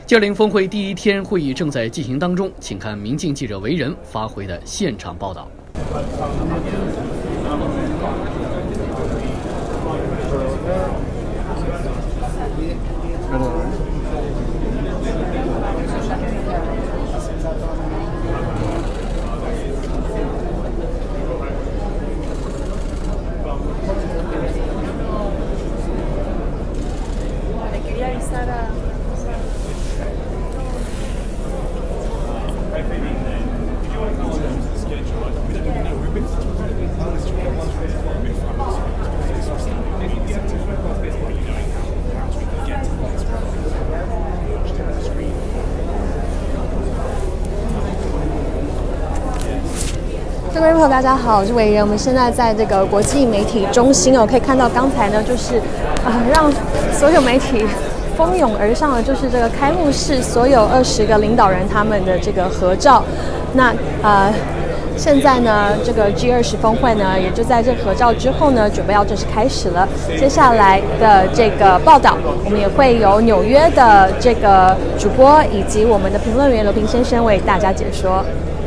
G20峰会第一天会议正在进行当中，请看民进记者韦仁发回的现场报道。 各位朋友，大家好，我是韦仁。我们现在在这个国际媒体中心可以看到刚才呢，就是让所有媒体蜂拥而上的，就是这个开幕式所有20个领导人他们的这个合照。那现在呢，这个 G20峰会呢，也就在这合照之后呢，准备要正式开始了。接下来的这个报道，我们也会有纽约的这个主播以及我们的评论员刘平先生为大家解说。